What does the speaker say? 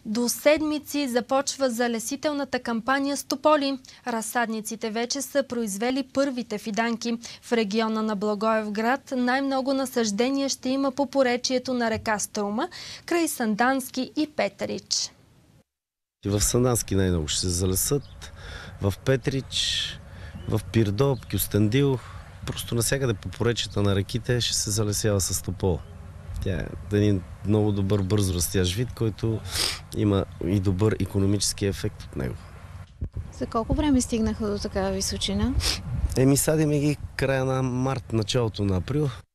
До седмици започва залесителната кампания с тополи. Разсадниците вече са произвели първите фиданки. В региона на Благоевград най-много насаждения ще има по поречието на река Струма, край Сандански и Петрич. В Сандански най-много ще се залесат, в Петрич, в Пирдоп, Кюстендил, просто навсякъде по поречията на реките ще се залесява с топол. Тя е един много добър, бързо растящ вид, който има и добър икономически ефект от него. За колко време стигнаха до такава височина? Садиме ги края на март, началото на април.